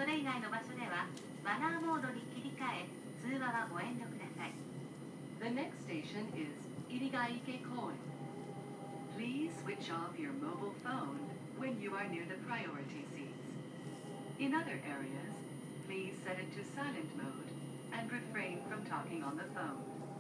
それ以外の場所ではマナーモードに切り替え、通話はご遠慮ください。The next station is Irigaike Koen. Please switch off your mobile phone when you are near the priority seats. In other areas, please set it to silent mode and refrain from talking on the phone.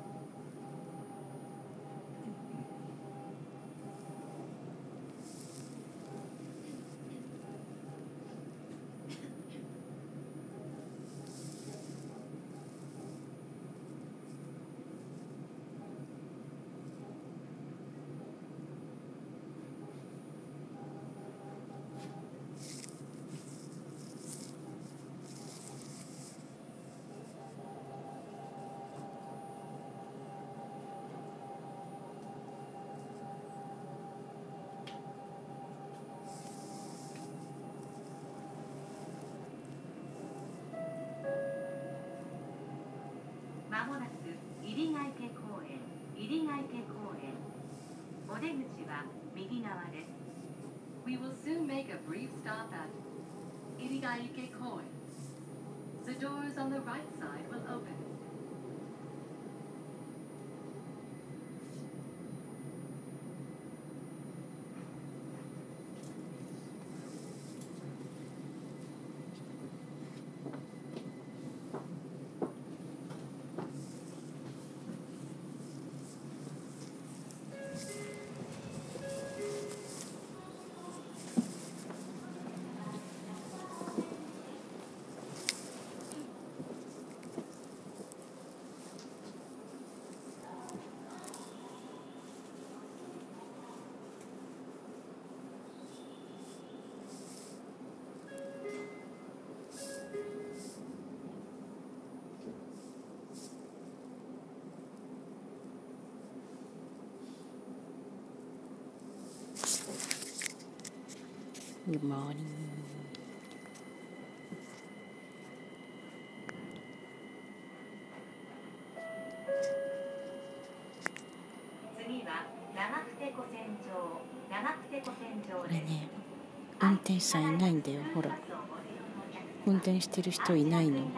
まもなく入ヶ池公園、入ヶ池公園。お出口は右側です。We will soon make a brief stop at Irigaike Koen. The doors on the right side will open. Good morning. 次は長久手古線上、長久手古線上です。 これね、運転手さんいないんだよ。ほら、運転してる人いないの。ね、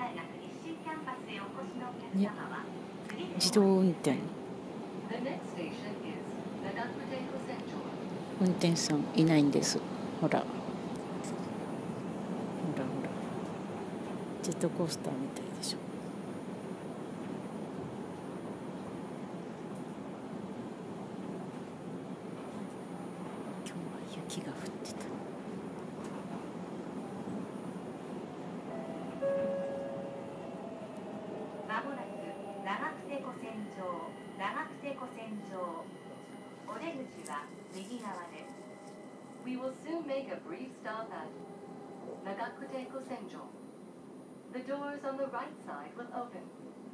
自動運転。運転手さんいないんです。ほら。ほらほら。ジェットコースターみたいでしょ。今日は雪が降ってた。 まもなく長久手古線上、長久手古線上。お出口は右側です。We will soon make a brief stop at Nagakute Kosenjo. The doors on the right side will open.